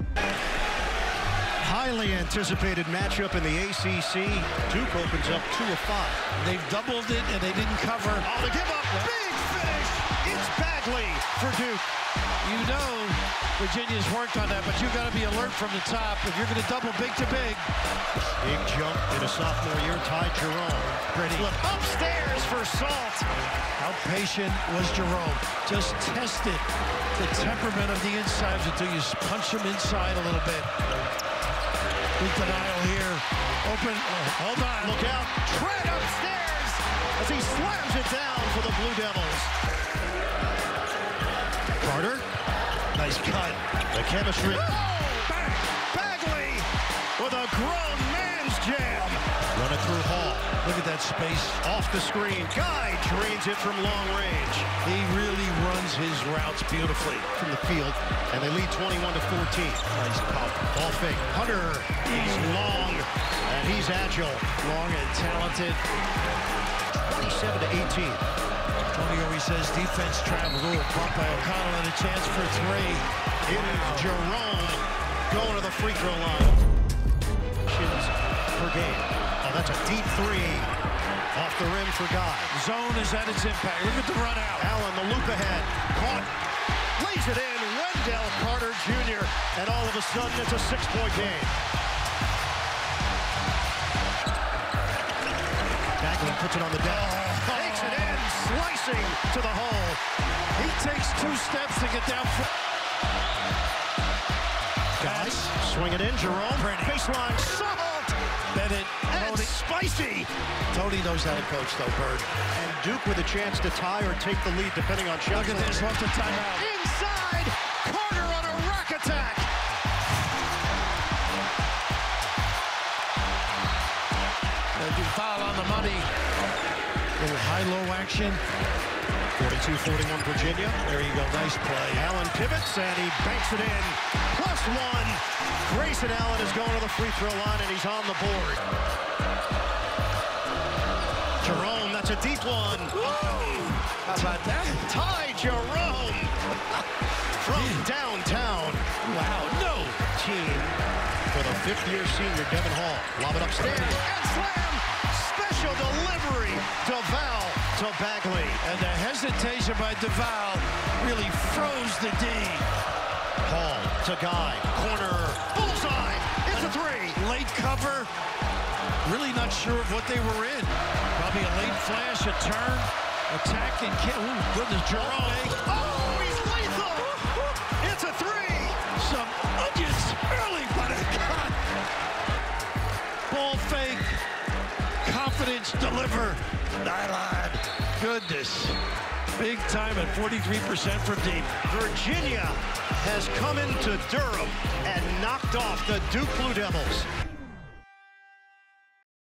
Highly anticipated matchup in the ACC. Duke opens up 2 of 5. They've doubled it and they didn't cover. Oh, the give up, big finish. It's Bagley for Duke. You know Virginia's worked on that, but you've got to be alert from the top if you're going to double big to big. Big jump in a sophomore year, tied Jerome. Pretty. Flip upstairs for Salt. How patient was Jerome? Just tested the temperament of the insides until you punch him inside a little bit. Big denial here. Open. Oh, hold on. Look out. Trent upstairs as he slams it down for the Blue Devils. Carter. Nice cut. The chemistry. Oh! Bagley with a grown man's jam. Run it through Hall. Look at that space. Off the screen. Guy drains it from long range. He really runs his routes beautifully from the field, and they lead 21-14. Nice pop. Ball fake. Hunter. He's long, and he's agile. Long and talented. 27-18. Tony always says defense travel. Ooh, bump by O'Connell and a chance for 3. It is Jerome going to the free throw line. Per game. Oh, that's a deep 3. Off the rim for Guy. Zone is at its impact. Look at the run out. Allen, the loop ahead. Caught. Lays it in. Wendell Carter Jr. And all of a sudden, it's a 6-point game. Bagley puts it on the deck. Takes it in. Slicing to the hole. He takes 2 steps to get down. Guys, swing it in. Jerome. Pretty. Baseline. Salt. Bennett. And Tony. Spicy. Tony knows how to coach, though, Bird. And Duke with a chance to tie or take the lead, depending on shots. Look at this. Off the timeout. Inside. Carter on a rack attack. Foul on the money. Little high-low action. 42-41 Virginia. There you go. Nice play. Allen pivots, and he banks it in. +1. Grayson Allen is going to the free throw line, and he's on the board. Jerome, that's a deep one. How about that? Ty Jerome from downtown. Wow, no. Team for the 5th-year senior, Devin Hall. Lob it upstairs, and slam. Special delivery. DeVal to Bagley. And the hesitation by DeVal really froze the D. Hall to Guy. Corner. Bullseye. It's a 3. Late cover. Really not sure of what they were in. Probably a late flash, a turn, attack, and kill. Ooh, goodness, Jerome. Oh, he's lethal. It's a 3. Some onions early, but a cut. Ball fake. Confidence, deliver. Nylon. Goodness. Big time at 43% from deep. Virginia has come into Durham and knocked off the Duke Blue Devils.